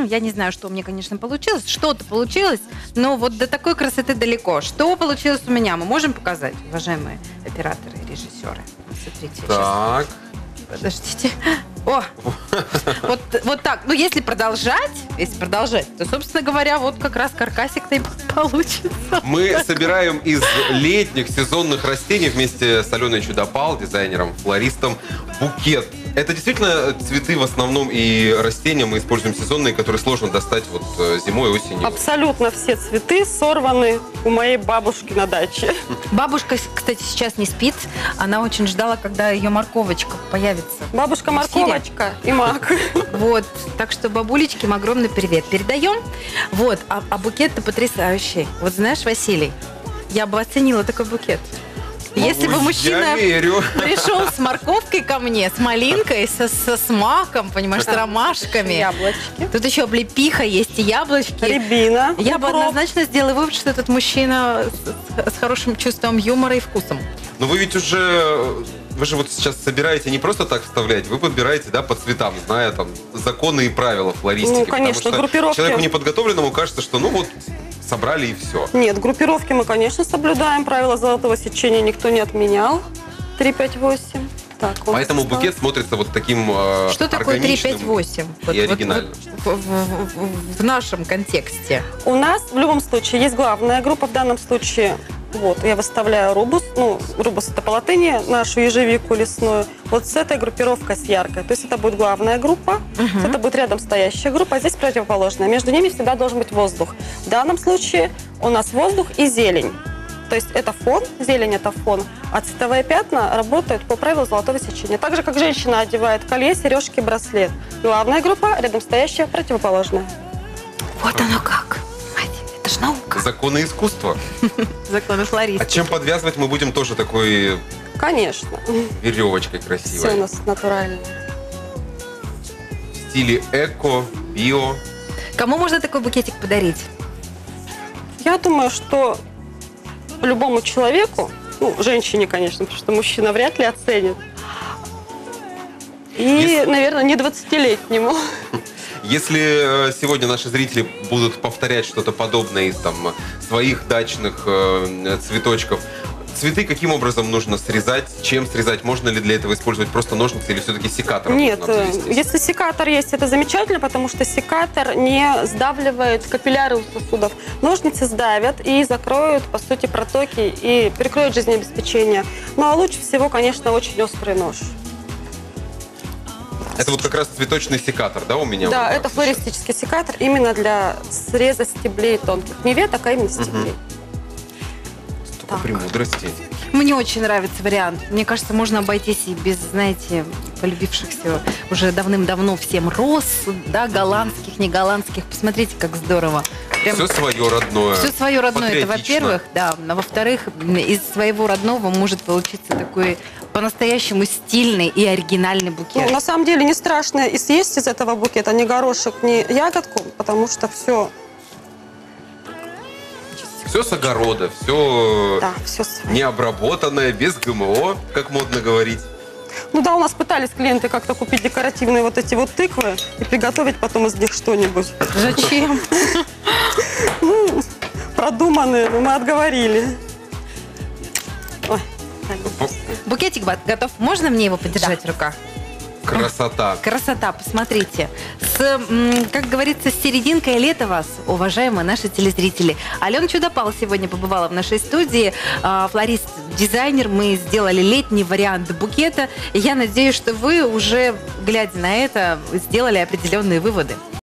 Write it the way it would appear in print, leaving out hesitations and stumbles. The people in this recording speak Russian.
Я не знаю, что у меня, конечно, получилось. Что-то получилось, но вот до такой красоты далеко. Что получилось у меня, мы можем показать, уважаемые операторы и режиссеры? Смотрите, Так. Подождите. О, вот так. Ну, если продолжать, то, собственно говоря, вот как раз каркасик-то и получится. Мы собираем из летних сезонных растений вместе с Аленой Чудопал, дизайнером, флористом, букет. Это действительно цветы в основном и растения мы используем сезонные, которые сложно достать вот зимой, осенью. Абсолютно все цветы сорваны у моей бабушки на даче. Бабушка, кстати, сейчас не спит. Она очень ждала, когда ее морковочка появится. Бабушка морковочка и мак. Вот, так что бабулечкам огромный привет передаем. Вот, а букет-то потрясающий. Вот знаешь, Василий, я бы оценила такой букет. Если бы мужчина пришел с морковкой ко мне, с малинкой, с маком, понимаешь, с ромашками. Яблочки. Тут еще облепиха есть и яблочки. Рябина. Я бы однозначно сделала вывод, что этот мужчина с хорошим чувством юмора и вкусом. Но вы ведь уже... Вы же вот сейчас собираете не просто так вставлять, вы подбираете, да, по цветам, зная там законы и правила флористики. Ну, конечно, потому что группировки. Человеку неподготовленному кажется, что ну вот собрали и все. Нет, группировки мы, конечно, соблюдаем. Правила золотого сечения никто не отменял. 3, 5, 8. Так, поэтому букет смотрится вот таким Что такое 3, 5, 8? И оригинально. В нашем контексте. У нас в любом случае есть главная группа. В данном случае вот я выставляю рубус. Ну, рубус это по латыни, нашу ежевику лесную. Вот с этой группировкой, с яркой. То есть это будет главная группа, это будет рядом стоящая группа, а здесь противоположная. Между ними всегда должен быть воздух. В данном случае у нас воздух и зелень. То есть это фон, зелень это фон, а цветовые пятна работают по правилу золотого сечения. Так же, как женщина одевает колье, сережки, браслет. Главная группа, рядом стоящая, противоположная. Вот оно как. Это ж наука. Законы искусства. Законы флористики. А чем подвязывать мы будем тоже такой... Конечно. Веревочкой красивой. Все у нас натурально. В стиле эко, био. Кому можно такой букетик подарить? Я думаю, что любому человеку, ну, женщине, конечно, потому что мужчина вряд ли оценит. И, наверное, не 20-летнему. Если сегодня наши зрители будут повторять что-то подобное из там, своих дачных цветочков, цветы каким образом нужно срезать? Чем срезать? Можно ли для этого использовать просто ножницы или все-таки секатором? Нет, если секатор есть, это замечательно, потому что секатор не сдавливает капилляры у сосудов. Ножницы сдавят и закроют, по сути, протоки и перекроют жизнеобеспечение. Ну а лучше всего, конечно, очень острый нож. Это вот как раз цветочный секатор, да, у меня? Да, это флористический секатор именно для среза стеблей тонких. Не веток, а именно стеблей. Столько премудрости. Мне очень нравится вариант. Мне кажется, можно обойтись и без, знаете, полюбившихся уже давным-давно всем роз, да, голландских, не голландских. Посмотрите, как здорово. Прям все свое родное. Все свое родное, это во-первых, да. А во-вторых, из своего родного может получиться такой по-настоящему стильный и оригинальный букет. Ну, на самом деле не страшно и съесть из этого букета ни горошек, ни ягодку, потому что все... Все с огорода, все, да, все необработанное, без ГМО, как модно говорить. Ну да, у нас пытались клиенты как-то купить декоративные вот эти вот тыквы и приготовить потом из них что-нибудь. Зачем? Ну, продуманные, но мы отговорили. Ой. Букетик готов. Можно мне его подержать в руках? Красота. Красота, посмотрите. Как говорится, с серединкой лета вас, уважаемые наши телезрители. Алена Чудопал сегодня побывала в нашей студии. Флорист, дизайнер. Мы сделали летний вариант букета. И я надеюсь, что вы уже, глядя на это, сделали определенные выводы.